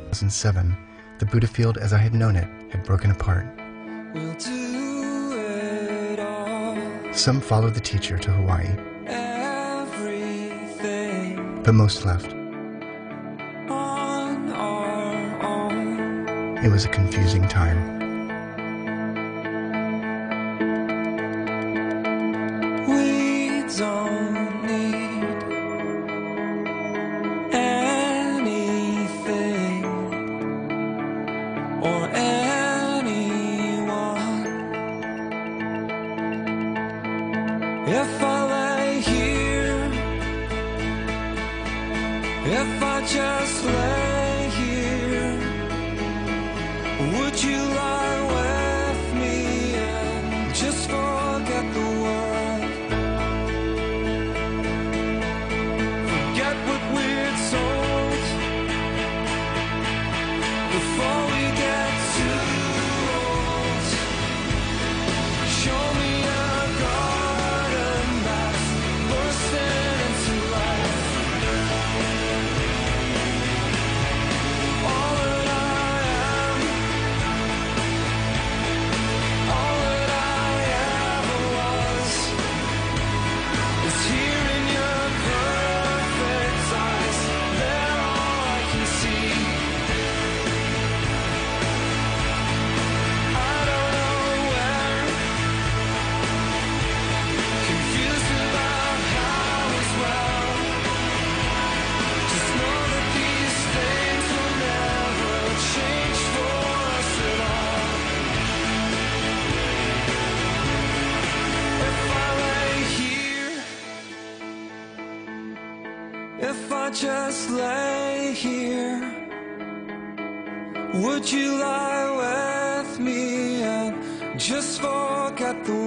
2007, the Buddhafield as I had known it had broken apart. We'll do it all. Some followed the teacher to Hawaii, Everything but most left. on our own. It was a confusing time. We don't need anything or anyone. If I lay here, if I just lay here, would you lie with me and just forget the world? Forget what we're told before we get too old. Show me a garden that's bursting into life. All that I am, all that I ever was, is here in your perfect eyes. They're all I can see. I don't know where, confused about how as well. Just know that these things will never change for us at all. If I lay here, if I just lay here, would you lie with me and just forget the